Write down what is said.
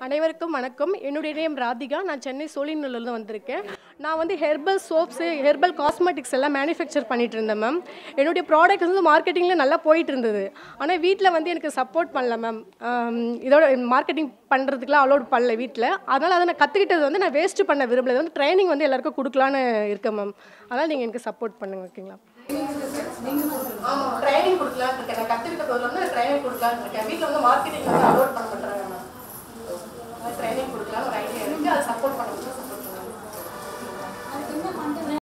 அனைவருக்கும் வணக்கம். என்னுடைய நேம் ராதிகா. நான் சென்னை சோழிங்கநல்லூர்ல வந்திருக்கேன். நான் வந்து ஹெர்பல் சோப்ஸ், ஹெர்பல் காஸ்மெட்டிக்ஸ் எல்லாம் மேனுஃபேக்சர் பண்ணிட்டு இருந்தேன் மேம். என்னுடைய ப்ராடக்ட் வந்து மார்க்கெட்டிங்ல நல்லா போயிட்டு இருந்தது. ஆனால் வீட்டில் வந்து எனக்கு சப்போர்ட் பண்ணல மேம். இதோட மார்க்கெட்டிங் பண்ணுறதுக்குலாம் அலோட் பண்ணல வீட்டில். அதனால் அதை நான் கற்றுக்கிட்டது வந்து நான் வேஸ்ட் பண்ண விரும்பல. வந்து ட்ரைனிங் வந்து எல்லாருக்கும் கொடுக்கலான்னு இருக்கேன் மேம். அதனால் நீங்கள் எனக்கு சப்போர்ட் பண்ணுங்க, ஓகேங்களா? ட்ரைனிங் கொடுக்கலான்னு இருக்கேன். நான் கற்றுக்கிட்டது வந்து ட்ரைனிங் கொடுக்கலான்னு இருக்கேன். வீட்டில் வந்து மார்க்கெட்டிங் வந்து அலோட் பண்ண மாட்டேறாங்க மேம். ட்ரைனிங் கொடுக்கலாம் ஒரு ஐடியா இருக்குது. அதை சப்போர்ட் பண்ணுங்க.